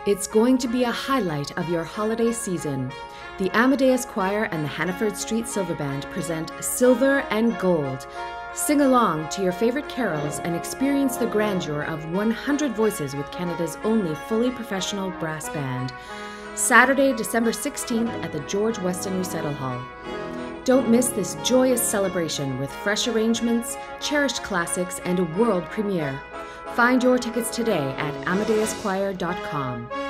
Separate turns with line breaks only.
It's going to be a highlight of your holiday season. The Amadeus Choir and the Hannaford Street Silver Band present Silver and Gold. Sing along to your favorite carols and experience the grandeur of 100 voices with Canada's only fully professional brass band. Saturday, December 16th at the George Weston Recital Hall. Don't miss this joyous celebration with fresh arrangements, cherished classics, and a world premiere. Find your tickets today at AmadeusChoir.com.